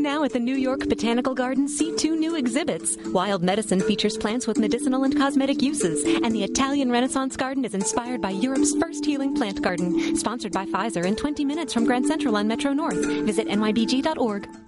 now at the New York Botanical Gardens, see 2 new exhibits. Wild Medicine features plants with medicinal and cosmetic uses, and the Italian Renaissance Garden is inspired by Europe's first healing plant garden. Sponsored by Pfizer in 20 minutes from Grand Central on Metro North. Visit nybg.org.